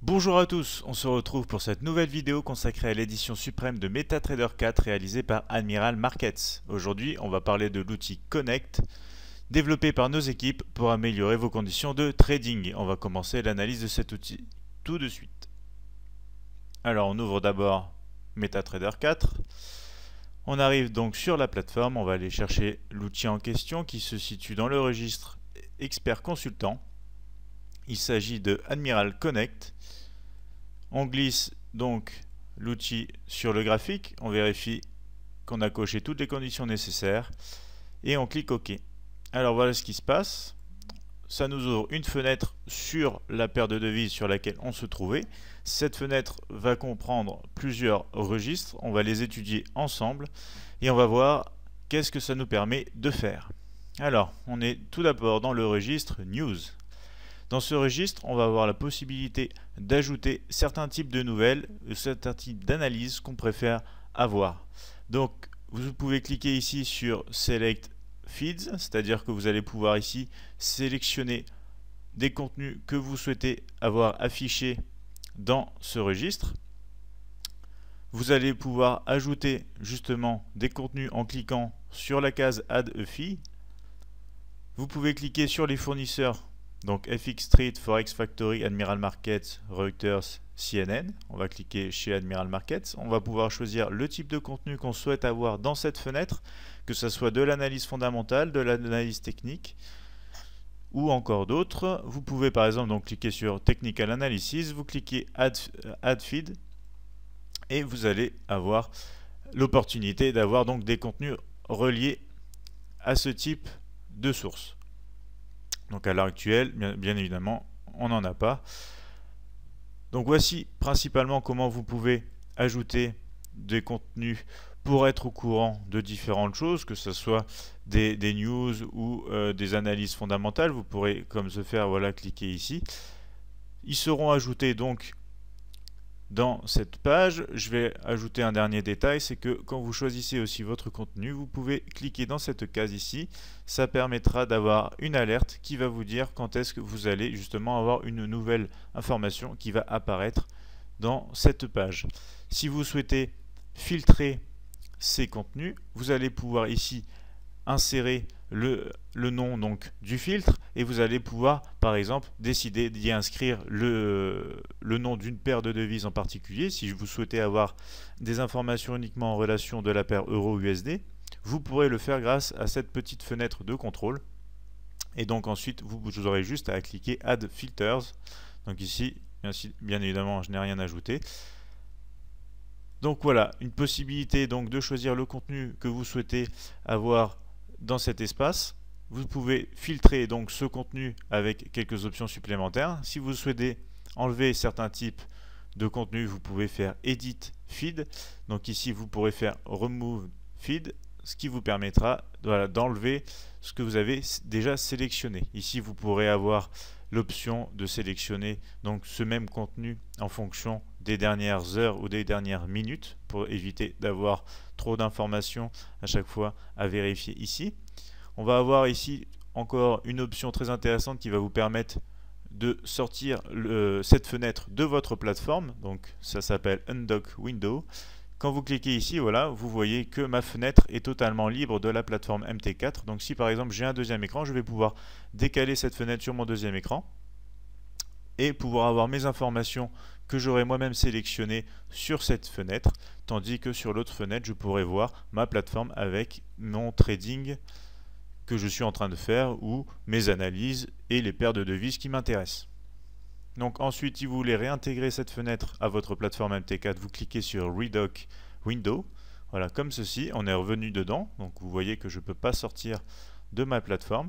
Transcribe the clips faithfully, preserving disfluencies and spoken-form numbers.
Bonjour à tous, on se retrouve pour cette nouvelle vidéo consacrée à l'édition suprême de MetaTrader quatre réalisée par Admiral Markets. Aujourd'hui, on va parler de l'outil Connect, développé par nos équipes pour améliorer vos conditions de trading. On va commencer l'analyse de cet outil tout de suite. Alors, on ouvre d'abord MetaTrader quatre. On arrive donc sur la plateforme, on va aller chercher l'outil en question qui se situe dans le registre Expert Consultant. Il s'agit de Admiral Connect. On glisse donc l'outil sur le graphique, on vérifie qu'on a coché toutes les conditions nécessaires et on clique OK. Alors voilà ce qui se passe. Ça nous ouvre une fenêtre sur la paire de devises sur laquelle on se trouvait. Cette fenêtre va comprendre plusieurs registres, on va les étudier ensemble et on va voir qu'est-ce que ça nous permet de faire. Alors, on est tout d'abord dans le registre News. Dans ce registre, on va avoir la possibilité d'ajouter certains types de nouvelles, certains types d'analyses qu'on préfère avoir. Donc, vous pouvez cliquer ici sur Select Feeds, c'est-à-dire que vous allez pouvoir ici sélectionner des contenus que vous souhaitez avoir affichés dans ce registre. Vous allez pouvoir ajouter justement des contenus en cliquant sur la case Add a Feed. Vous pouvez cliquer sur les fournisseurs. Donc F X Street, Forex Factory, Admiral Markets, Reuters, C N N. On va cliquer chez Admiral Markets. On va pouvoir choisir le type de contenu qu'on souhaite avoir dans cette fenêtre, que ce soit de l'analyse fondamentale, de l'analyse technique ou encore d'autres. Vous pouvez par exemple donc cliquer sur Technical Analysis, vous cliquez Add, Add Feed et vous allez avoir l'opportunité d'avoir donc des contenus reliés à ce type de source. Donc à l'heure actuelle, bien, bien évidemment, on n'en a pas. Donc voici principalement comment vous pouvez ajouter des contenus pour être au courant de différentes choses, que ce soit des, des news ou euh, des analyses fondamentales. Vous pourrez, comme se faire, voilà, cliquer ici. Ils seront ajoutés donc dans cette page. Je vais ajouter un dernier détail, c'est que quand vous choisissez aussi votre contenu, vous pouvez cliquer dans cette case ici. Ça permettra d'avoir une alerte qui va vous dire quand est-ce que vous allez justement avoir une nouvelle information qui va apparaître dans cette page. Si vous souhaitez filtrer ces contenus, vous allez pouvoir ici insérer le, le nom donc du filtre et vous allez pouvoir par exemple décider d'y inscrire le, le nom d'une paire de devises en particulier. Si vous souhaitez avoir des informations uniquement en relation de la paire euro U S D, vous pourrez le faire grâce à cette petite fenêtre de contrôle et donc ensuite vous, vous aurez juste à cliquer Add Filters. Donc ici bien évidemment je n'ai rien ajouté. Donc voilà, une possibilité donc de choisir le contenu que vous souhaitez avoir dans cet espace. Vous pouvez filtrer donc ce contenu avec quelques options supplémentaires. Si vous souhaitez enlever certains types de contenu, vous pouvez faire Edit Feed. Donc ici, vous pourrez faire Remove Feed, ce qui vous permettra voilà, d'enlever ce que vous avez déjà sélectionné. Ici, vous pourrez avoir l'option de sélectionner donc ce même contenu en fonction des dernières heures ou des dernières minutes pour éviter d'avoir trop d'informations à chaque fois à vérifier ici. On va avoir ici encore une option très intéressante qui va vous permettre de sortir le, cette fenêtre de votre plateforme. Donc ça s'appelle Undock Window. Quand vous cliquez ici, voilà, vous voyez que ma fenêtre est totalement libre de la plateforme M T quatre. Donc si par exemple j'ai un deuxième écran, je vais pouvoir décaler cette fenêtre sur mon deuxième écran et pouvoir avoir mes informations que j'aurai moi-même sélectionnées sur cette fenêtre, tandis que sur l'autre fenêtre, je pourrai voir ma plateforme avec mon trading que je suis en train de faire ou mes analyses et les paires de devises qui m'intéressent. Donc ensuite, si vous voulez réintégrer cette fenêtre à votre plateforme M T quatre, vous cliquez sur Redock Window. Voilà, comme ceci, on est revenu dedans. Donc vous voyez que je ne peux pas sortir de ma plateforme.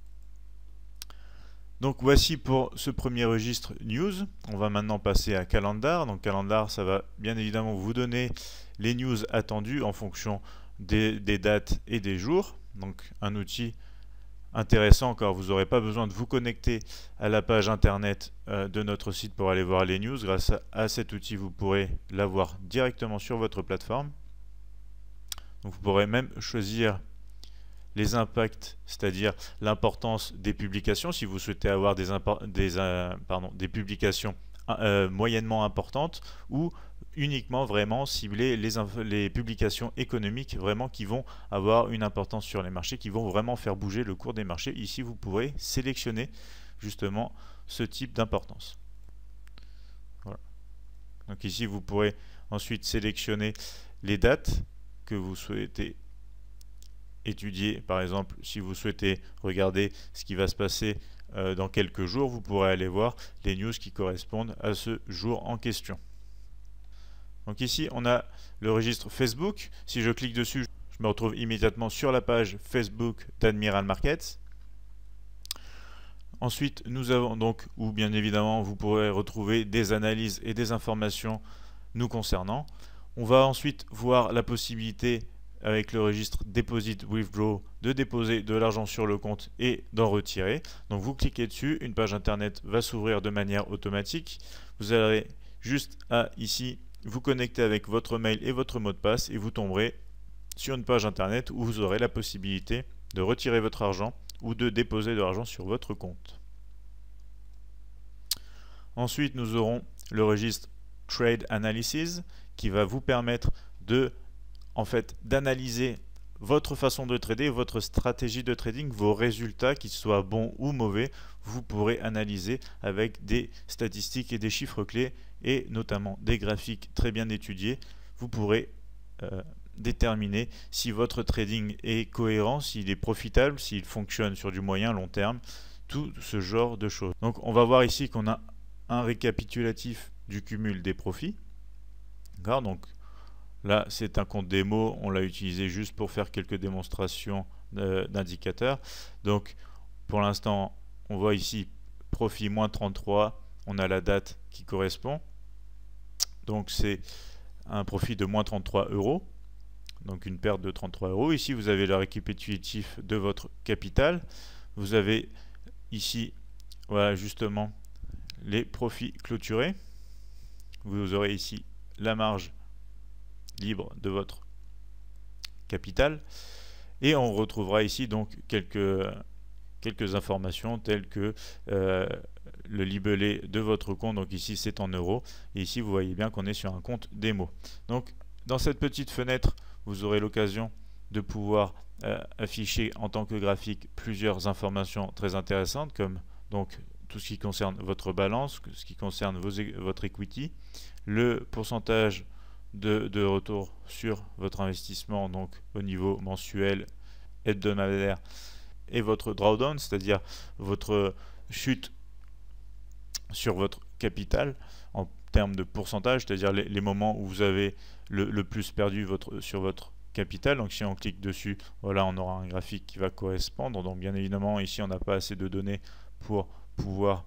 Donc voici pour ce premier registre News. On va maintenant passer à Calendar. Donc Calendar, ça va bien évidemment vous donner les news attendues en fonction des, des dates et des jours. Donc un outil intéressant car vous n'aurez pas besoin de vous connecter à la page internet euh, de notre site pour aller voir les news. Grâce à, à cet outil, vous pourrez l'avoir directement sur votre plateforme. Donc vous pourrez même choisir les impacts, c'est-à-dire l'importance des publications, si vous souhaitez avoir des, des, euh, pardon, des publications euh, moyennement importantes ou uniquement vraiment cibler les, les publications économiques vraiment qui vont avoir une importance sur les marchés, qui vont vraiment faire bouger le cours des marchés. Ici, vous pourrez sélectionner justement ce type d'importance. Voilà. Donc ici, vous pourrez ensuite sélectionner les dates que vous souhaitez étudier. Par exemple, si vous souhaitez regarder ce qui va se passer euh, dans quelques jours, vous pourrez aller voir les news qui correspondent à ce jour en question. Donc ici, on a le registre Facebook. Si je clique dessus, je me retrouve immédiatement sur la page Facebook d'Admiral Markets. Ensuite, nous avons donc, où bien évidemment, vous pourrez retrouver des analyses et des informations nous concernant. On va ensuite voir la possibilité, avec le registre Deposit Withdraw, de déposer de l'argent sur le compte et d'en retirer. Donc vous cliquez dessus, une page internet va s'ouvrir de manière automatique. Vous aurez juste à ici vous connecter avec votre mail et votre mot de passe et vous tomberez sur une page internet où vous aurez la possibilité de retirer votre argent ou de déposer de l'argent sur votre compte. Ensuite, nous aurons le registre Trade Analysis qui va vous permettre de en fait d'analyser votre façon de trader, votre stratégie de trading, vos résultats, qu'ils soient bons ou mauvais, vous pourrez analyser avec des statistiques et des chiffres clés et notamment des graphiques très bien étudiés. Vous pourrez euh, déterminer si votre trading est cohérent, s'il est profitable, s'il fonctionne sur du moyen long terme, tout ce genre de choses. Donc on va voir ici qu'on a un récapitulatif du cumul des profits. D'accord, donc là, c'est un compte démo, on l'a utilisé juste pour faire quelques démonstrations euh, d'indicateurs. Donc, pour l'instant, on voit ici profit moins trente-trois, on a la date qui correspond. Donc, c'est un profit de moins trente-trois euros, donc une perte de trente-trois euros. Ici, vous avez le récapitulatif de votre capital. Vous avez ici, voilà, justement, les profits clôturés. Vous aurez ici la marge libre de votre capital et on retrouvera ici donc quelques, quelques informations telles que euh, le libellé de votre compte. Donc ici c'est en euros et ici vous voyez bien qu'on est sur un compte démo. Donc dans cette petite fenêtre vous aurez l'occasion de pouvoir euh, afficher en tant que graphique plusieurs informations très intéressantes comme donc tout ce qui concerne votre balance, ce qui concerne vos, votre equity, le pourcentage De, de retour sur votre investissement donc au niveau mensuel, hebdomadaire et votre drawdown, c'est-à-dire votre chute sur votre capital en termes de pourcentage, c'est-à-dire les, les moments où vous avez le, le plus perdu votre, sur votre capital. Donc si on clique dessus, voilà, on aura un graphique qui va correspondre. Donc bien évidemment ici on n'a pas assez de données pour pouvoir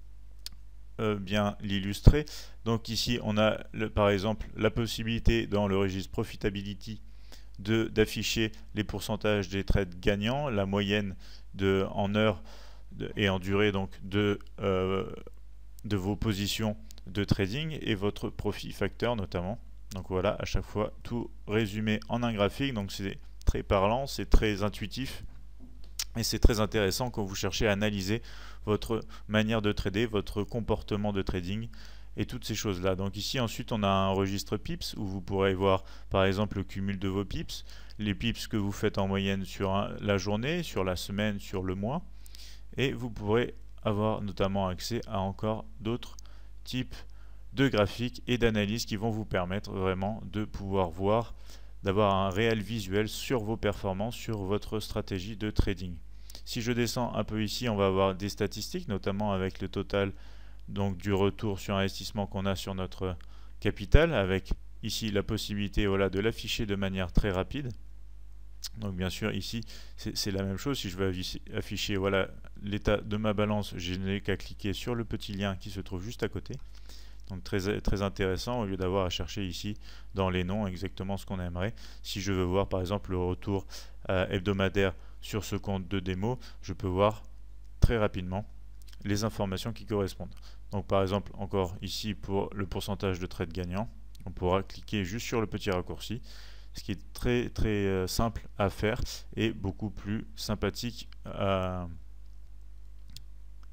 bien l'illustrer. Donc ici on a le, par exemple la possibilité dans le registre Profitability de d'afficher les pourcentages des trades gagnants, la moyenne de, en heures de, et en durée donc de, euh, de vos positions de trading et votre profit factor notamment. Donc voilà, à chaque fois tout résumé en un graphique, donc c'est très parlant, c'est très intuitif. Et c'est très intéressant quand vous cherchez à analyser votre manière de trader, votre comportement de trading et toutes ces choses-là. Donc ici, ensuite, on a un registre pips où vous pourrez voir, par exemple, le cumul de vos pips, les pips que vous faites en moyenne sur un, la journée, sur la semaine, sur le mois. Et vous pourrez avoir notamment accès à encore d'autres types de graphiques et d'analyses qui vont vous permettre vraiment de pouvoir voir, d'avoir un réel visuel sur vos performances, sur votre stratégie de trading. Si je descends un peu ici, on va avoir des statistiques, notamment avec le total donc, du retour sur investissement qu'on a sur notre capital, avec ici la possibilité voilà, de l'afficher de manière très rapide. Donc bien sûr ici c'est la même chose, si je veux afficher voilà, l'état de ma balance, je n'ai qu'à cliquer sur le petit lien qui se trouve juste à côté. Donc très, très intéressant, au lieu d'avoir à chercher ici dans les noms exactement ce qu'on aimerait. Si je veux voir par exemple le retour euh, hebdomadaire sur ce compte de démo, je peux voir très rapidement les informations qui correspondent. Donc par exemple encore ici pour le pourcentage de trades gagnants, on pourra cliquer juste sur le petit raccourci, ce qui est très très euh, simple à faire et beaucoup plus sympathique à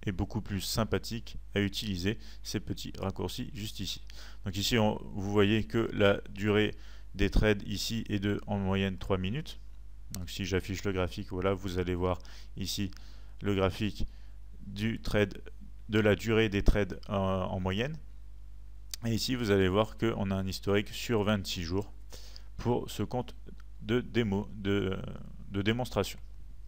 est beaucoup plus sympathique à utiliser ces petits raccourcis juste ici. Donc ici on, vous voyez que la durée des trades ici est de en moyenne trois minutes. Donc si j'affiche le graphique, voilà, vous allez voir ici le graphique du trade, de la durée des trades en, en moyenne. Et ici vous allez voir qu'on a un historique sur vingt-six jours pour ce compte de démo, de, de démonstration.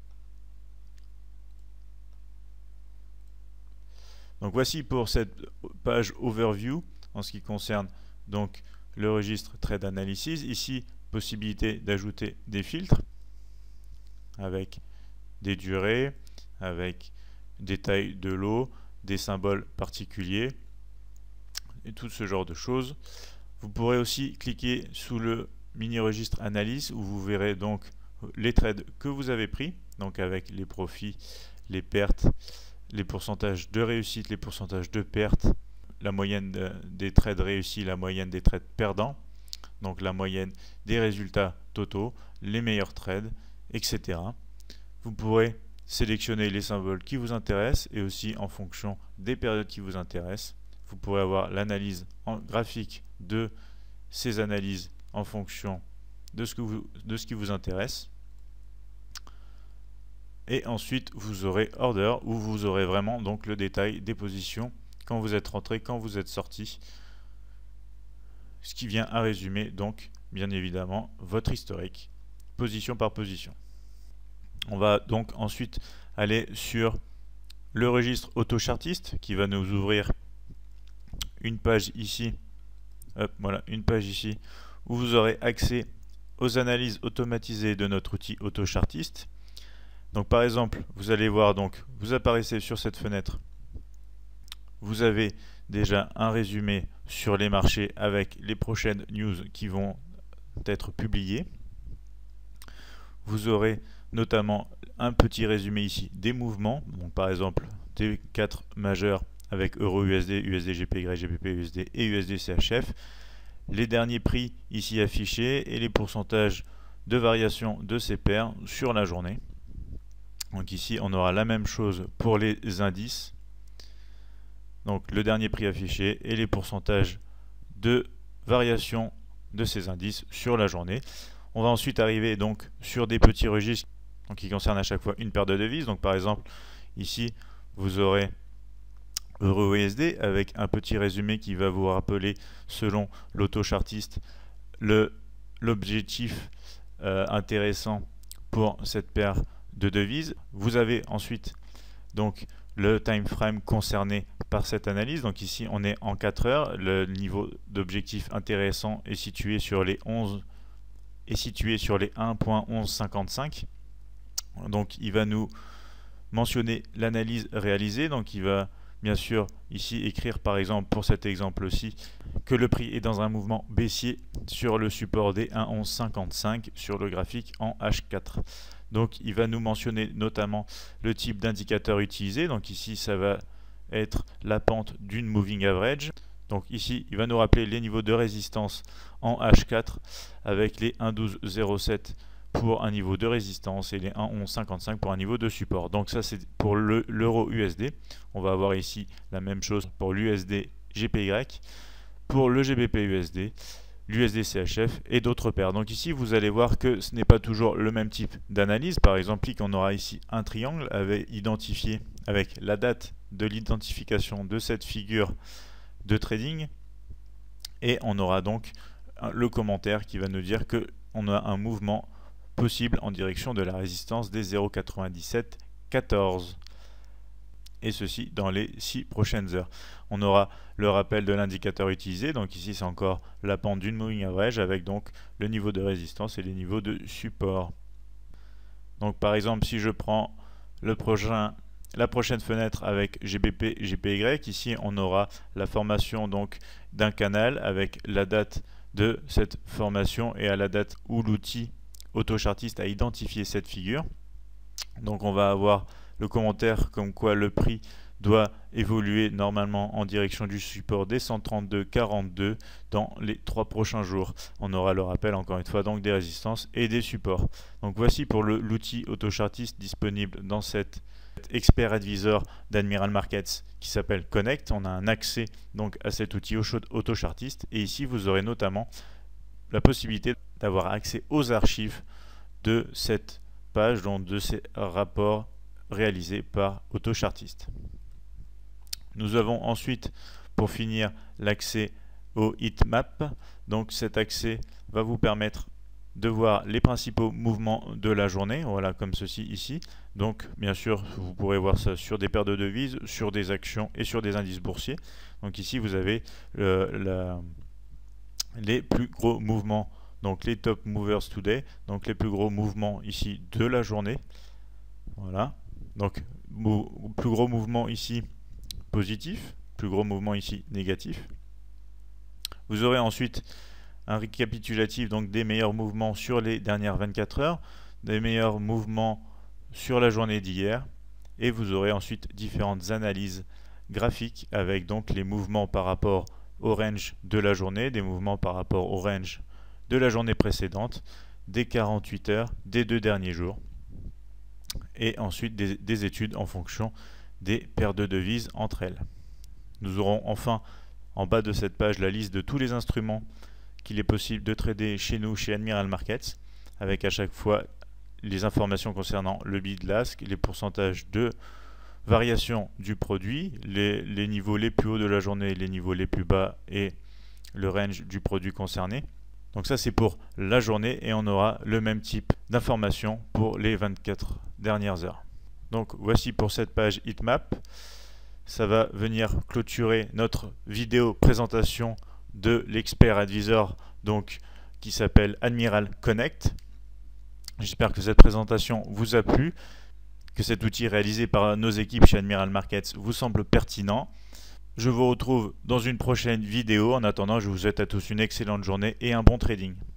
Donc voici pour cette page overview en ce qui concerne donc le registre Trade Analysis. Ici, possibilité d'ajouter des filtres avec des durées, avec des tailles de lot, des symboles particuliers et tout ce genre de choses. Vous pourrez aussi cliquer sous le mini registre analyse où vous verrez donc les trades que vous avez pris, donc avec les profits, les pertes, les pourcentages de réussite, les pourcentages de pertes, la moyenne de, des trades réussis, la moyenne des trades perdants, donc la moyenne des résultats totaux, les meilleurs trades, et cetera. Vous pourrez sélectionner les symboles qui vous intéressent et aussi en fonction des périodes qui vous intéressent. Vous pourrez avoir l'analyse en graphique de ces analyses en fonction de ce, que vous, de ce qui vous intéresse. Et ensuite, vous aurez Order, où vous aurez vraiment donc le détail des positions quand vous êtes rentré, quand vous êtes sorti. Ce qui vient à résumer donc, bien évidemment, votre historique, position par position. On va donc ensuite aller sur le registre AutoChartiste qui va nous ouvrir une page ici. Hop, voilà, une page ici où vous aurez accès aux analyses automatisées de notre outil AutoChartiste. Donc par exemple, vous allez voir, donc vous apparaissez sur cette fenêtre, vous avez déjà un résumé sur les marchés avec les prochaines news qui vont être publiées. Vous aurez notamment un petit résumé ici des mouvements, donc par exemple des quatre majeurs avec Euro U S D, U S D G P Y, G B P U S D et U S D C H F, les derniers prix ici affichés et les pourcentages de variation de ces paires sur la journée. Donc ici on aura la même chose pour les indices, donc le dernier prix affiché et les pourcentages de variation de ces indices sur la journée. On va ensuite arriver donc sur des petits registres donc, qui concernent à chaque fois une paire de devises. Donc par exemple ici vous aurez Euro U S D avec un petit résumé qui va vous rappeler selon l'AutoChartiste l'objectif euh, intéressant pour cette paire de devises. Vous avez ensuite donc le time frame concerné par cette analyse. Donc ici on est en quatre heures. Le niveau d'objectif intéressant est situé sur les onze est situé sur les un point onze cinquante-cinq. Donc il va nous mentionner l'analyse réalisée. Donc il va bien sûr ici écrire par exemple pour cet exemple-ci que le prix est dans un mouvement baissier sur le support des un virgule onze cinquante-cinq sur le graphique en H quatre. Donc il va nous mentionner notamment le type d'indicateur utilisé. Donc ici ça va être la pente d'une moving average. Donc ici il va nous rappeler les niveaux de résistance en H quatre avec les un virgule douze zéro sept pour un niveau de résistance et les un virgule onze cinquante-cinq pour un niveau de support. Donc ça c'est pour l'euro U S D. On va avoir ici la même chose pour l'U S D G P Y, pour le G B P U S D, l'U S D C H F et d'autres paires. Donc ici vous allez voir que ce n'est pas toujours le même type d'analyse. Par exemple, on aura ici un triangle avec identifié avec la date de l'identification de cette figure de trading et on aura donc le commentaire qui va nous dire que on a un mouvement possible en direction de la résistance des zéro virgule quatre-vingt-dix-sept quatorze et ceci dans les six prochaines heures. On aura le rappel de l'indicateur utilisé, donc ici c'est encore la pente d'une moving average avec donc le niveau de résistance et les niveaux de support. Donc par exemple si je prends le prochain la prochaine fenêtre avec G B P G P Y, ici on aura la formation donc d'un canal avec la date de cette formation et à la date où l'outil AutoChartiste a identifié cette figure. Donc on va avoir le commentaire comme quoi le prix doit évoluer normalement en direction du support des cent trente-deux quarante-deux dans les trois prochains jours. On aura le rappel encore une fois donc des résistances et des supports. Donc voici pour l'outil AutoChartiste disponible dans cette cet Expert Advisor d'Admiral Markets qui s'appelle Connect. On a un accès donc à cet outil AutoChartiste, et ici vous aurez notamment la possibilité d'avoir accès aux archives de cette page, donc de ces rapports réalisés par AutoChartiste. Nous avons ensuite, pour finir, l'accès au heatmap. Donc cet accès va vous permettre de voir les principaux mouvements de la journée, voilà, comme ceci ici. Donc bien sûr vous pourrez voir ça sur des paires de devises, sur des actions et sur des indices boursiers. Donc ici vous avez euh, la, les plus gros mouvements, donc les top movers today, donc les plus gros mouvements ici de la journée. Voilà, donc plus gros mouvement ici positif, plus gros mouvement ici négatif. Vous aurez ensuite un récapitulatif donc des meilleurs mouvements sur les dernières vingt-quatre heures, des meilleurs mouvements sur la journée d'hier, et vous aurez ensuite différentes analyses graphiques avec donc les mouvements par rapport au range de la journée, des mouvements par rapport au range de la journée précédente, des quarante-huit heures, des deux derniers jours, et ensuite des, des études en fonction des paires de devises entre elles. Nous aurons enfin en bas de cette page la liste de tous les instruments qu'il est possible de trader chez nous, chez Admiral Markets, avec à chaque fois les informations concernant le bid ask, les pourcentages de variation du produit, les, les niveaux les plus hauts de la journée, les niveaux les plus bas et le range du produit concerné. Donc ça c'est pour la journée, et on aura le même type d'informations pour les vingt-quatre dernières heures. Donc voici pour cette page heatmap. Ça va venir clôturer notre vidéo présentation de l'expert advisor donc qui s'appelle Admiral Connect. J'espère que cette présentation vous a plu, que cet outil réalisé par nos équipes chez Admiral Markets vous semble pertinent. Je vous retrouve dans une prochaine vidéo. En attendant, je vous souhaite à tous une excellente journée et un bon trading.